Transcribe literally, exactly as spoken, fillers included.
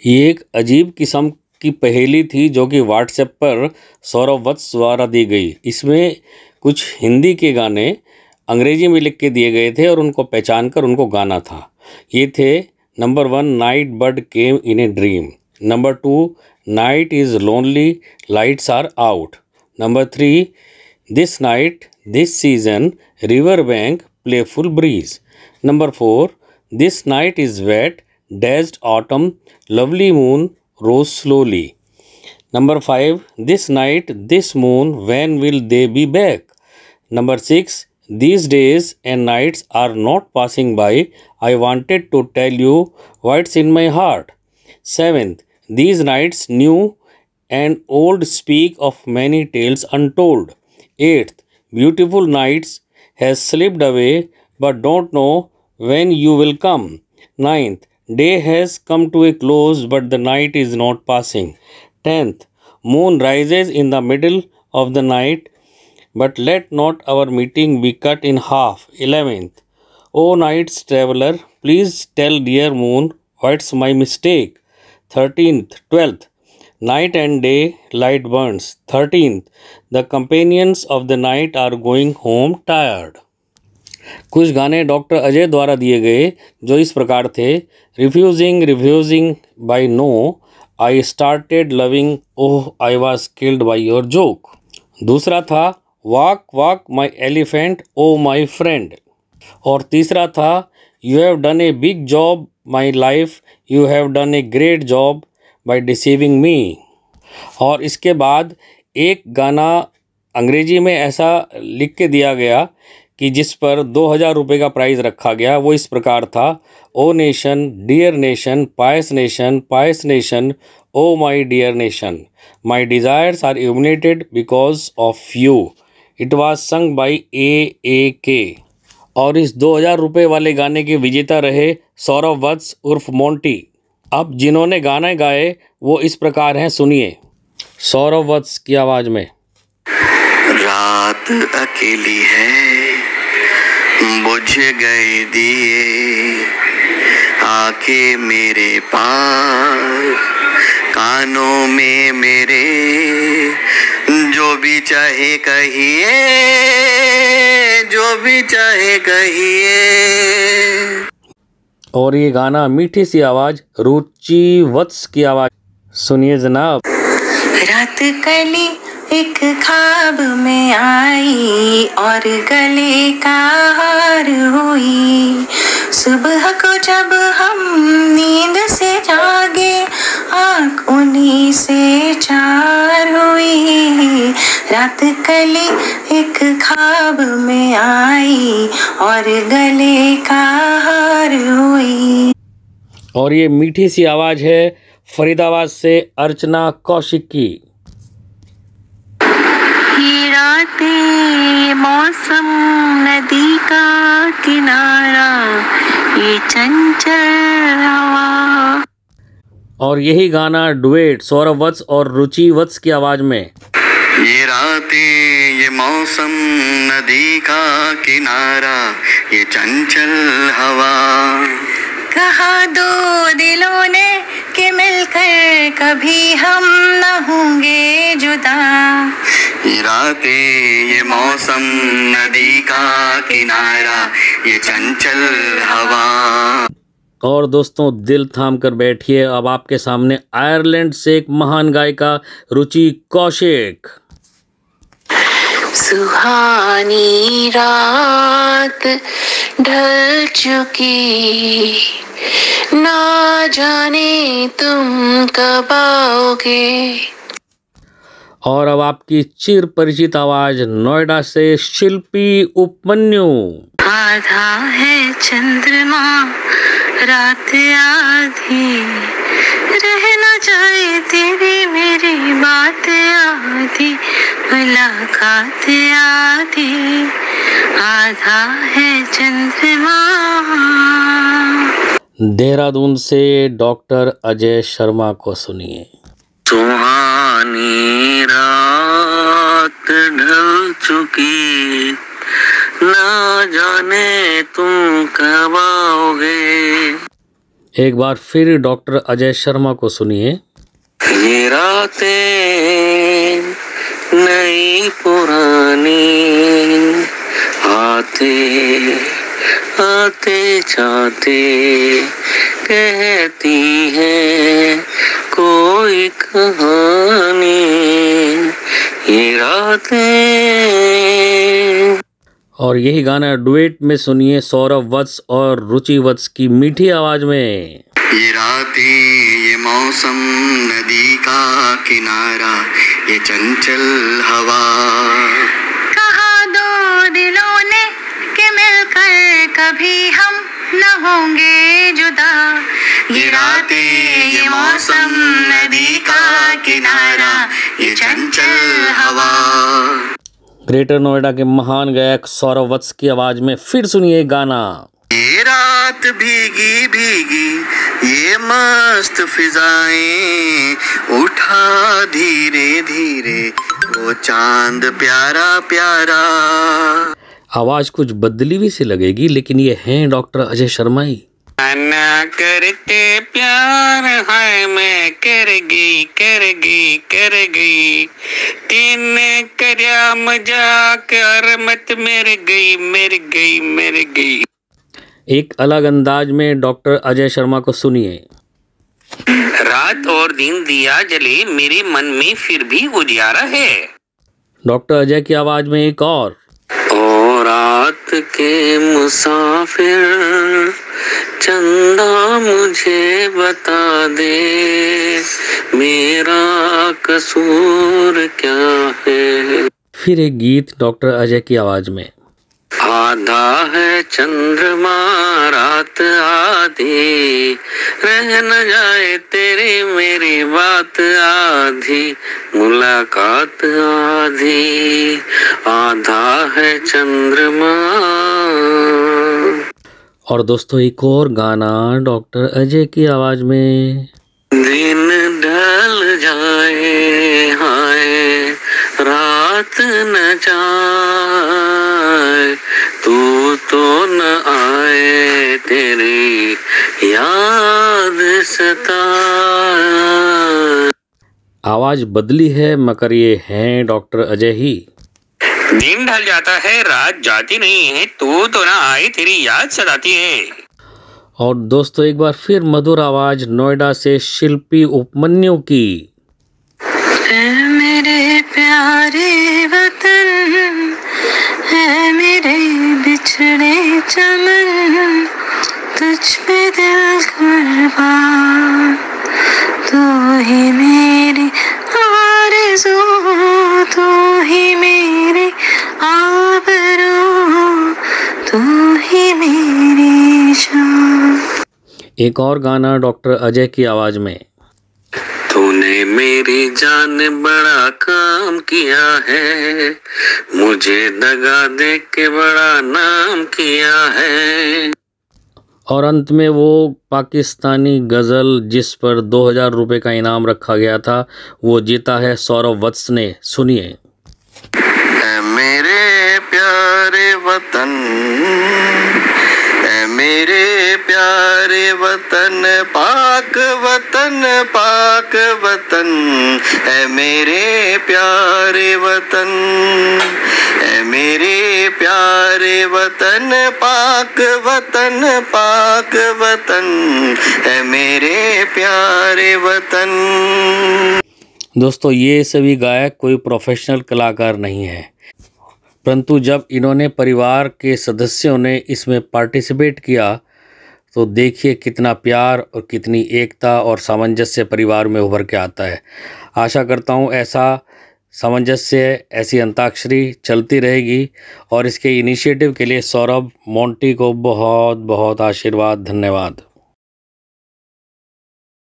ये एक अजीब किस्म की पहेली थी जो कि व्हाट्सएप पर सौरभ वत्स द्वारा दी गई। इसमें कुछ हिंदी के गाने अंग्रेजी में लिख के दिए गए थे और उनको पहचान कर उनको गाना था। ये थे number one, night bird came in a dream. Number two, night is lonely, lights are out. Number three, this night this season, river bank, playful breeze. Number four, this night is wet, dazed autumn, lovely moon, rose slowly. Number five, this night, this moon, when will they be back? Number six, these days and nights are not passing by. I wanted to tell you what's in my heart. Seventh, these nights new and old speak of many tales untold. Eighth, beautiful nights has slipped away but don't know when you will come. Ninth, day has come to a close but the night is not passing. Tenth, moon rises in the middle of the night, but let not our meeting be cut in half. Eleventh, O night's traveler, please tell dear moon what's my mistake. Thirteenth, twelfth, night and day light burns. Thirteenth, the companions of the night are going home tired. कुछ गाने doctor Ajay द्वारा दिए गए जो इस प्रकार थे। Refusing refusing by no, I started loving, oh I was killed by your joke. दूसरा था walk walk my elephant, oh my friend. और तीसरा था you have done a big job my life, you have done a great job by deceiving me. और इसके बाद एक गाना अंग्रेजी में ऐसा लिख के दिया गया कि जिस पर दो हज़ार रुपये का प्राइज़ रखा गया। वो इस प्रकार था, oh nation, dear nation, pious nation, pious nation, oh my dear nation, my desires are illuminated because of you. It was sung by A A K. और इस दो हज़ार रुपये वाले गाने के विजेता रहे सौरभ वत्स उर्फ मोंटी। अब जिन्होंने गाने गाए वो इस प्रकार हैं, सुनिए सौरभ वत्स की आवाज़ में। रात अकेली है, बुझ गए दिए, आके मेरे पास, कानों में मेरे, जो भी चाहे कहिए, जो भी चाहे कहिए। और ये गाना मीठी सी आवाज़ रुचि वत्स की आवाज़, सुनिए जनाब। रात कली एक ख्वाब में आई और गले का हार हुई, सुबह को जब हम नींद से जागे, आँख उन्हीं से चार हुई। रात कली एक ख्वाब में आई और गले का हार हुई। और ये मीठी सी आवाज़ है फरीदाबाद से अर्चना कौशिक की। ये रातें, मौसम, नदी का किनारा, ये चंचल हवा। और यही गाना डुएट सौरभ वत्स और रुचि वत्स की आवाज़ में। ये रातें, ये मौसम, नदी का किनारा, ये चंचल हवा। कहा दो दिलों ने कि मिलकर कभी हम न होंगे जुदा। ये रातें, ये मौसम, नदी का किनारा, ये चंचल हवा। और दोस्तों दिल थाम कर बैठिए, अब आपके सामने आयरलैंड से एक महान गायिका रुचि कौशिक। सुहानी रात ढल चुकी, ना जाने तुम कब आओगे। और अब आपकी चिर परिचित आवाज नोएडा से शिल्पी उपमन्यु। आधा है चंद्रमा, रात आधी, रह न जाए तेरी मेरी बात आधी, मुलाकात आधी। आधा है चंद्रमा। देहरादून से डॉक्टर अजय शर्मा को सुनिए। सुहानी रात ढल चुकी, ना जाने तुम कब आओगे। एक बार फिर डॉक्टर अजय शर्मा को सुनिए। ये रातें नई पुरानी आते आते जाते कहती है कोई कहानी ये रातें। और यही गाना डुएट में सुनिए सौरभ वत्स और रुचि वत्स की मीठी आवाज में। ये रातें ये मौसम नदी का किनारा ये चंचल हवा। कहा दो दिलों ने कि मिलकर कभी हम न होंगे जुदा। ये रातें ये मौसम नदी का किनारा ये चंचल हवा। ग्रेटर नोएडा के महान गायक सौरभ वत्स की आवाज में फिर सुनिए गाना। ये रात भीगी भीगी ये मस्त फिजाएं उठा धीरे धीरे वो चांद प्यारा प्यारा। आवाज कुछ बदली हुई सी लगेगी लेकिन ये हैं डॉक्टर अजय शर्मा ही। ना करके प्यार है मैं कर गई कर गई कर गई तेने करया मजाक कर मत मेरे गई मेरे गई मेरे गई। एक अलग अंदाज में डॉक्टर अजय शर्मा को सुनिए। रात और दिन दिया जले मेरे मन में फिर भी उजियारा है। डॉक्टर अजय की आवाज में एक और। ओ रात के मुसाफिर चंदा मुझे बता दे मेरा कसूर क्या है। फिर एक गीत डॉक्टर अजय की आवाज में। आधा है चंद्रमा रात आधी रह न जाए तेरी मेरी बात आधी मुलाकात आधी आधा है चंद्रमा। और दोस्तों एक और गाना डॉक्टर अजय की आवाज में। दिन ढल जाए हाय रात न जाए तू तो न आए तेरी याद सताए। आवाज बदली है मगर ये हैं डॉक्टर अजय ही। दिन ढल जाता है रात जाती नहीं है तू तो ना आए तेरी याद सताती है। और दोस्तों एक बार फिर मधुर आवाज नोएडा से शिल्पी उपमन्यु की। है मेरे प्यारे वतन है मेरे बिछड़े चमन तुझ पे दिल कुर्बान तू ही मेरी आरज़ू तू ही मेरी आबरू तू ही मेरी शान। एक और गाना डॉक्टर अजय की आवाज में। तूने मेरी जान बड़ा काम किया है मुझे दगा दे के बड़ा नाम किया है। और अंत में वो पाकिस्तानी गजल जिस पर दो हजार रुपये का इनाम रखा गया था वो जीता है सौरभ वत्स ने। सुनिए। ऐ मेरे प्यारे वतन ऐ मेरे प्यारे वतन पाक वतन पाक वतन ऐ मेरे प्यारे वतन ऐ मेरे प्यारे वतन पाक वतन पाक वतन ऐ मेरे प्यारे वतन। दोस्तों ये सभी गायक कोई प्रोफेशनल कलाकार नहीं है परंतु जब इन्होंने परिवार के सदस्यों ने इसमें पार्टिसिपेट किया तो देखिए कितना प्यार और कितनी एकता और सामंजस्य परिवार में उभर के आता है। आशा करता हूँ ऐसा सामंजस्य ऐसी अंताक्षरी चलती रहेगी और इसके इनिशिएटिव के लिए सौरभ मोंटी को बहुत बहुत आशीर्वाद धन्यवाद।